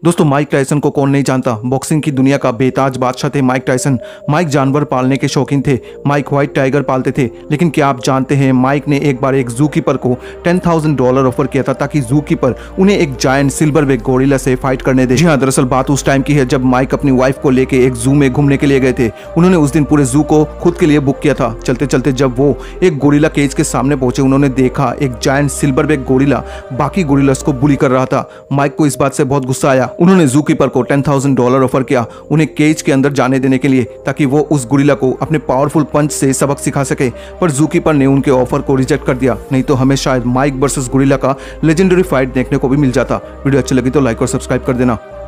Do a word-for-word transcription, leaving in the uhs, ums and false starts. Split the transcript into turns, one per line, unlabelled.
दोस्तों, Mike Tyson को कौन नहीं जानता। बॉक्सिंग की दुनिया का बेताज बादशाह थे माइक टायसन। माइक जानवर पालने के शौकीन थे। माइक व्हाइट टाइगर पालते थे। लेकिन क्या आप जानते हैं, माइक ने एक बार एक जू कीपर को टेन थाउजेंड डॉलर ऑफर किया था ताकि जू कीपर उन्हें एक जायंट सिल्वरबैक गोरिल्ला से फाइट करने दे। जी हाँ, दरअसल बात उस टाइम की है जब माइक अपनी वाइफ को लेके एक जू में घूमने के लिए गए थे। उन्होंने उस दिन पूरे जू को खुद के लिए बुक किया था। चलते चलते जब वो एक गोरिल्ला केज के सामने पहुंचे, उन्होंने देखा एक जायंट सिल्वरबैक गोरिल्ला बाकी गोरिल्लास को बुली कर रहा था। माइक को इस बात से बहुत गुस्सा आया। उन्होंने जू कीपर को टेन थाउजेंड डॉलर ऑफर किया उन्हें केज के अंदर जाने देने के लिए, ताकि वो उस गोरिल्ला को अपने पावरफुल पंच से सबक सिखा सके। पर जू कीपर ने उनके ऑफर को रिजेक्ट कर दिया, नहीं तो हमें शायद माइक वर्सेस गोरिल्ला का लेजेंडरी फाइट देखने को भी मिल जाता। वीडियो अच्छी लगी तो लाइक और सब्सक्राइब कर देना।